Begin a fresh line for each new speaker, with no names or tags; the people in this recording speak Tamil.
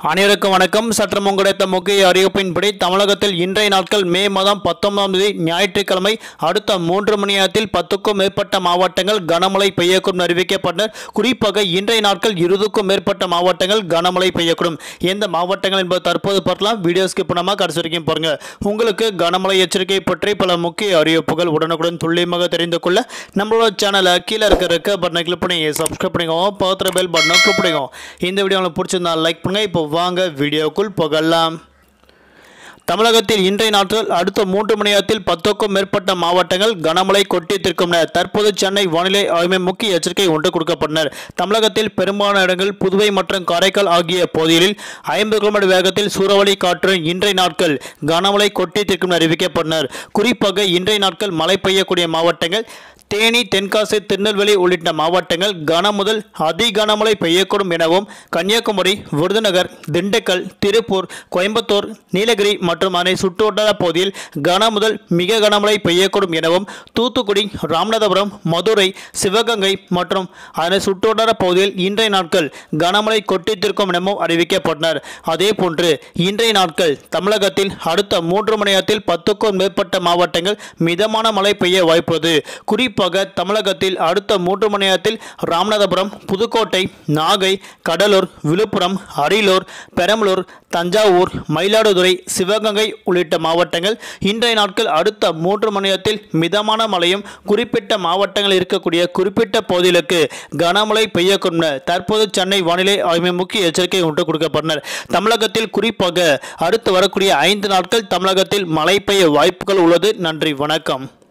அனைவருக்கும் வணக்கம். சற்றம் கிடைத்த முக்கிய அறிவிப்பின்படி தமிழகத்தில் இன்றைய நாட்கள் மே மாதம் 19ஆம் தேதி ஞாயிற்றுக்கிழமை அடுத்த 3 மணி நேரத்தில் 10க்கும் மேற்பட்ட மாவட்டங்கள் கனமழை பெய்யக்கூடும் அறிவிக்கப்பட்டனர். குறிப்பாக இன்றைய நாட்கள் 20க்கும் மேற்பட்ட மாவட்டங்கள் கனமழை பெய்யக்கூடும். எந்த மாவட்டங்கள் என்பது தற்போது பார்க்கலாம். வீடியோ ஸ்கிப் பண்ணாம கடைசி வரைக்கும் பாருங்க. உங்களுக்கு கனமழை எச்சரிக்கை பற்றி பல முக்கிய அறிவிப்புகள் உடனுக்குடன் துல்லியமாக தெரிந்து கொள்ள நம்மளோட சேனலை கீழே இருக்க பட்டனை கிளிக் பண்ணி சப்ஸ்கிரைப் பண்ணிக்கோங்க. பக்கத்துல பெல் பட்டனை கிளிக் பண்ணிக்கோங்க. இந்த வீடியோ உங்களுக்கு பிடிச்சிருந்தா லைக் பண்ணுங்க. இப்போ வாங்க வீடியோக்குள் போகலாம். தமிழகத்தில் இன்றைய நாட்கள் அடுத்த 3 மணி நேரத்தில் 10க்கும் மேற்பட்ட மாவட்டங்கள் கனமழை கொட்டித்திருக்கும். தற்போது சென்னை வானிலை ஆய்வு முக்கிய எச்சரிக்கை ஒன்று கொடுக்கப்பட்டனர். தமிழகத்தில் பெரும்பாலான இடங்கள் புதுவை மற்றும் காரைக்கால் ஆகிய பகுதிகளில் 50 கிலோமீட்டர் வேகத்தில் சூறாவளி காற்று இன்றைய நாட்கள் கனமழை கொட்டித்திருக்கும் அறிவிக்கப்பட்டனர். குறிப்பாக இன்றைய நாட்கள் மழை பெய்யக்கூடிய மாவட்டங்கள் தேனி, தென்காசி, திருநெல்வேலி உள்ளிட்ட மாவட்டங்கள் கன முதல் அதி கனமழை பெய்யக்கூடும் எனவும், கன்னியாகுமரி, விருதுநகர், திண்டுக்கல், திருப்பூர், கோயம்புத்தூர், நீலகிரி மற்றும் அதனை சுற்றுவட்டார பகுதியில் கன முதல் மிக கனமழை பெய்யக்கூடும் எனவும், தூத்துக்குடி, ராமநாதபுரம், மதுரை, சிவகங்கை மற்றும் அதனை சுற்றுவட்டார பகுதியில் இன்றைய நாட்கள் கனமழை கொட்டித்திருக்கும் எனவும் அறிவிக்கப்பட்டனர். அதேபோன்று இன்றைய நாட்கள் தமிழகத்தில் அடுத்த 3 மணி நேரத்தில் 10க்கும் மேற்பட்ட மாவட்டங்கள் மிதமான மழை பெய்ய வாய்ப்புள்ளது. குறிப்பாக தமிழகத்தில் அடுத்த 3 மணி நேரத்தில் ராமநாதபுரம், புதுக்கோட்டை, நாகை, கடலூர், விழுப்புரம், அரியலூர், பெரம்பலூர், தஞ்சாவூர், மயிலாடுதுறை, சிவகங்கை உள்ளிட்ட மாவட்டங்கள் இன்றைய நாட்கள் அடுத்த 3 மணி நேரத்தில் மிதமான மழையும், குறிப்பிட்ட மாவட்டங்கள் இருக்கக்கூடிய குறிப்பிட்ட பகுதிகளுக்கு கனமழை பெய்யக்கூடும். தற்போது சென்னை வானிலை ஆய்வு முக்கிய எச்சரிக்கை ஒன்று கொடுக்கப்பட்டனர். தமிழகத்தில் குறிப்பாக அடுத்து வரக்கூடிய 5 நாட்கள் தமிழகத்தில் மழை பெய்ய வாய்ப்புகள் உள்ளது. நன்றி, வணக்கம்.